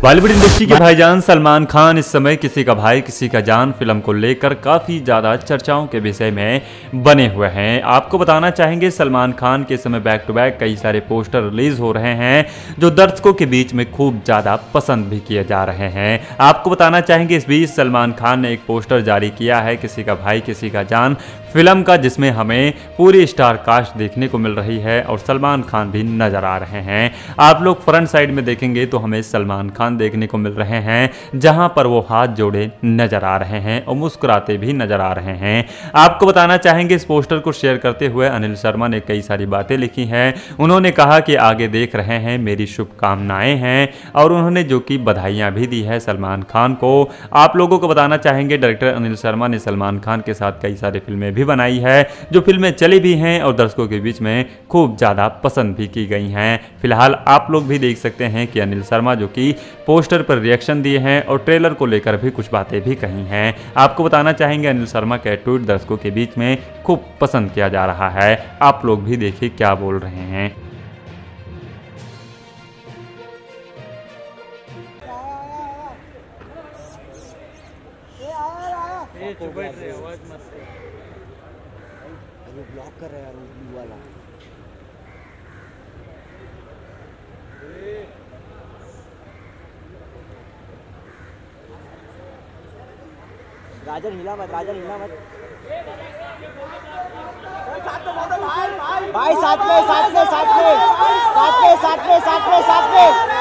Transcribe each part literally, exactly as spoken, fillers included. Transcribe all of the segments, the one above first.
Bollywood industry के भाईजान सलमान खान इस समय किसी का भाई किसी का जान फिल्म को लेकर काफ़ी ज़्यादा चर्चाओं के विषय में बने हुए हैं। आपको बताना चाहेंगे सलमान खान के समय बैक टू बैक कई सारे पोस्टर रिलीज हो रहे हैं जो दर्शकों के बीच में खूब ज़्यादा पसंद भी किए जा रहे हैं। आपको बताना चाहेंगे इस बीच सलमान खान ने एक पोस्टर जारी किया है किसी का भाई किसी का जान फिल्म का, जिसमें हमें पूरी स्टार कास्ट देखने को मिल रही है और सलमान खान भी नजर आ रहे हैं। आप लोग फ्रंट साइड में देखेंगे तो हमें सलमान खान देखने को मिल रहे हैं जहां पर वो हाथ जोड़े नजर आ रहे हैं और मुस्कुराते भी नजर आ रहे हैं। आपको बताना चाहेंगे इस पोस्टर को शेयर करते हुए अनिल शर्मा ने कई सारी बातें लिखी हैं। उन्होंने कहा कि आगे देख रहे हैं, मेरी शुभकामनाएं हैं, और उन्होंने जो कि बधाइयां भी दी है सलमान खान को। आप लोगों को बताना चाहेंगे डायरेक्टर अनिल शर्मा ने सलमान खान के साथ कई सारी फिल्में भी बनाई है जो फिल्में चली भी हैं और दर्शकों के बीच में खूब ज़्यादा पसंद भी की गई हैं। फिलहाल आप लोग भी देख सकते हैं कि अनिल शर्मा जो कि पोस्टर पर रिएक्शन दिए हैं और ट्रेलर को लेकर भी कुछ बातें भी कही हैं। आपको बताना चाहेंगे अनिल शर्मा का ट्वीट दर्शकों के बीच में खूब पसंद किया जा रहा है। आप लोग भी देखिए क्या बोल रहे हैं। वो ब्लॉक कर रहा है यार वो ब्लू वाला। राजन हिला मत, राजन हिला मत भाई, साथ में साथ में साथ में साथ में साथ में साथ में साथ में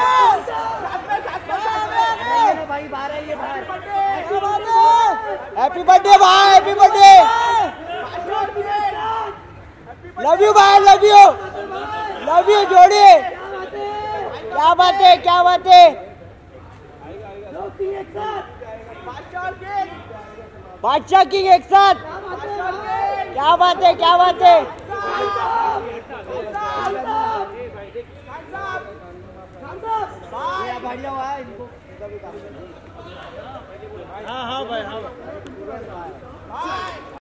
भाई बाहर है ये बाहर। हैप्पी बर्थडे भाई, हैप्पी बर्थडे, लव यू भाई, लव यू लव यू जोड़ी। क्या बात है, क्या बात है, बादशाह किंग एक साथ, क्या बात है, क्या बात है। हाँ हाँ भाई, हाँ।